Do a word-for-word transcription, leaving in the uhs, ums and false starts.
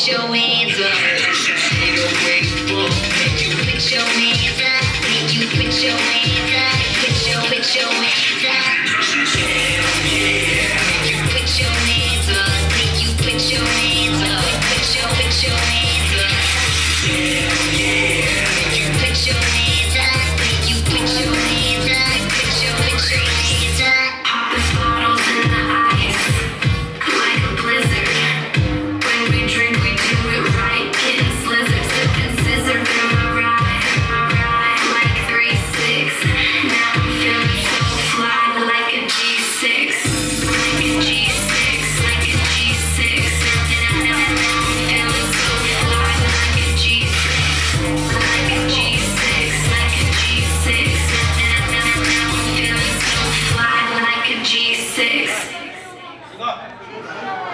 your hands up. Make you put your hands up. Make you put your hands up. Put your, put your hands up. Hell yeah. Make you put your hands up. Make you put your hands up. Put your, put your hands up. Hell yeah. Make you put your hands up. Make you put your hands up. Put your, put your hands up. Popping bottles in the ice like a blizzard. When we drink, we do it right. Getting slizzard, sipping scissor in my ride, my ride like three six. Now I'm feeling so fly like a G six, like a G six, like a G six. And now, now I'm feeling so fly like a G six, like a G six, like a G six. And now, now I'm feeling so fly like a G six.